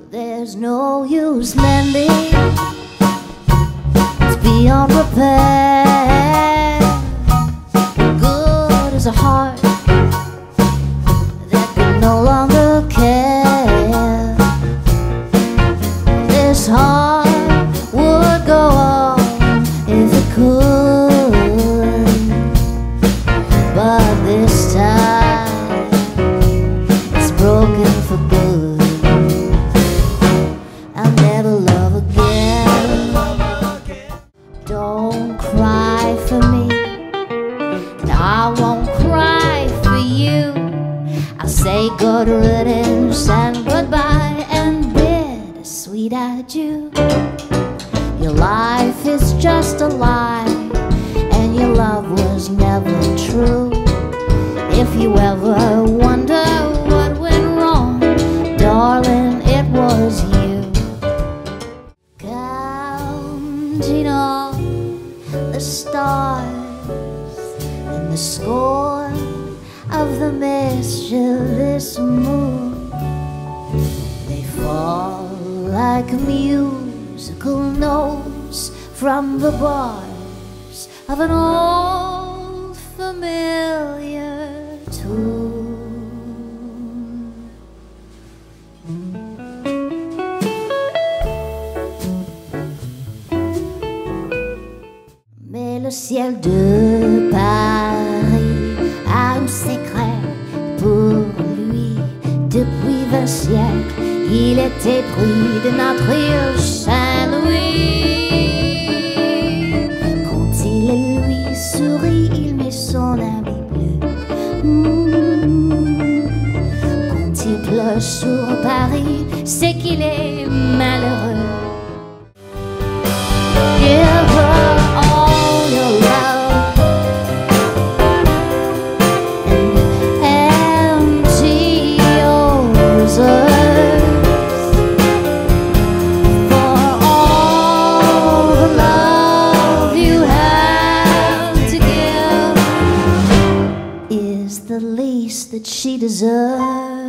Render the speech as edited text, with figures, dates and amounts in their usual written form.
There's no use mending, it's beyond repair. Good as a heart that can no longer care. This heart would go on if it could, but this time it's broken for good. I'll never love again. Don't cry for me, and I won't cry for you. I'll say good riddance and goodbye and bid a sweet adieu. Your life is just a lie, and your love was never true. If you ever wonder what went wrong, darling, it was you. Counting all the stars in the score of the mischievous moon, they fall like musical notes from the bars of an old familiar tune. Mais le ciel de Paris a un secret pour lui. Depuis 20 siècles, il était pris de notre île Saint-Louis. Quand il lui sourit, il met son habit bleu. Quand il pleure sur Paris, c'est qu'il est malheureux. Give her all your love and empty yours. For all the love you have to give is the least that she deserves.